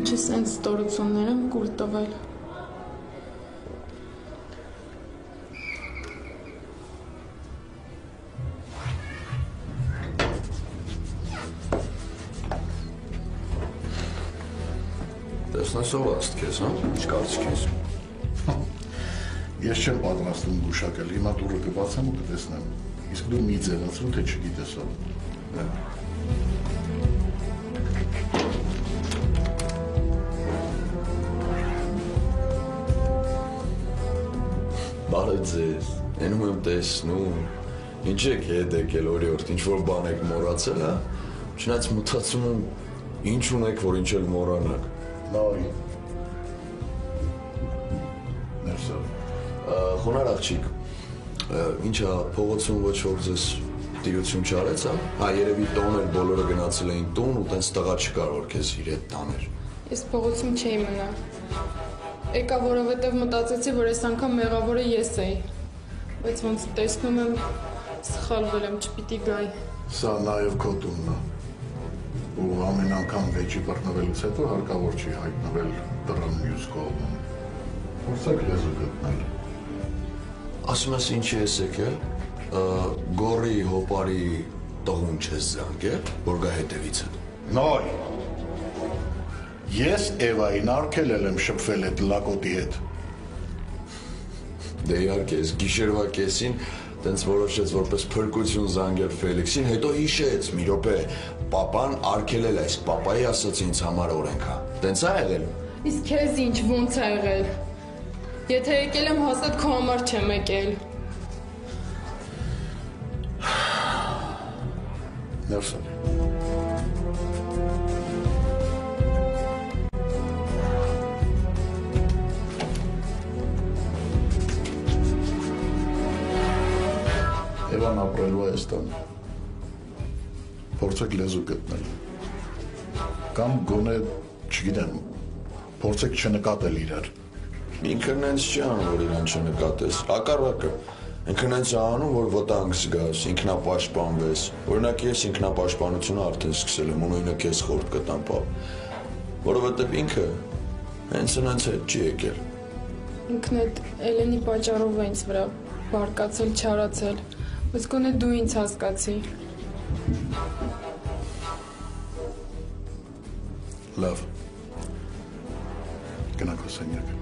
Ինչ է սենց ստորությունները կուր տվել։ Տեսնասով աստ քեզ, հա? Չկարծիք ես։ Ես չեմ պատրաստում գուշակել, հիմա դուրը կբացեմ ու կտեսնեմ։ Իսկ դու մի ձևացրու, թե չգիտես ով։ Բարև ձեզ, ենում եմ տեսնում, ինչ եք հետ եկել օրիորդ, ինչ-որ բան եք մորացել, հա? Չնայած մտածում եմ, ինչ ունեք, որ ինչ էլ մորանաք։ Նայ։ Ներսով։ Խոնար աղջիկ, ինչա փողոցում ոչ որ ձեզ տիրություն չարեց, հա? Հա, երևի տոն էր, բոլորը գնացել էին տուն ու տենց տղա չկար, որ քեզ իր հետ տաներ։ Ես փողոցում չէի մնա։ Եկա, որովհետև մտածեցի, որ այս անգամ մեղավորը ես էի։ Բայց ոնց տեսնում եմ, սխալվել եմ, չպիտի գայ։ Սա նաև քո տունն է։ Ու ամեն անգամ վեճի բռնվելուց հետո հարկավոր չի հայտնվել դռան մյուս կողմում։ Փորձեք լեզու գտնել։ Ասում ես ինչի ես եկել, գորի հոպարի տղուն չես զանգել, որ գա հետևիցը։ Նայ։ Ես Էվային արգելել եմ շփվել այդ լակոտի հետ։ Դե իհարկե, ես գիշերվա կեսին տենց որոշեց որպես փրկություն զանգել Ֆելիքսին, հետո հիշեց, մի րոպե, պապան արգելել է, իսկ պապայի ասաց ինձ համար օրենք է։ Տենց ա եղել։ Իսկ քեզ ինչ ոնց ա եղել։ Եթե եկել եմ հաստատ քո համար չեմ եկել։ Ներսով։ Էվան ապրելու է այստան։ Փորձեք լեզու գտնել։ Կամ գոնե, չգիտեմ, փորձեք չնկատել իրար։ Ինքը նենց չի անում, որ իրան չնկատես, հակառակը, ինքը նենց է անում, որ վտանգ զգաս, ինքնապաշտպանվես, օրինակ ես ինքնապաշտպանությունը արդեն սկսել եմ, ու նույնը քեզ խորտ կտամ, պապ, որովհետև ինքը հենց նենց հետ չի եկել։ Ինքն այդ Էլենի պատճառով է ինձ վրա բարկացել, չարացել, բայց գոնե դու ինձ հասկացի։ Լավ։ Գնանք սենյակ։